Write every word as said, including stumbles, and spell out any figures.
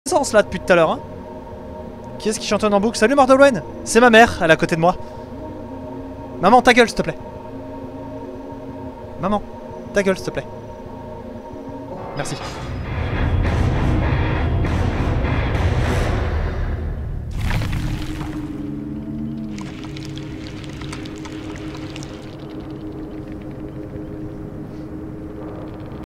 sens là depuis tout à l'heure, hein. Qui est-ce qui chantonne en boucle? Salut Mordolwen. C'est ma mère, elle est à côté de moi. Maman, ta gueule s'il te plaît. Maman, ta gueule s'il te plaît. Merci.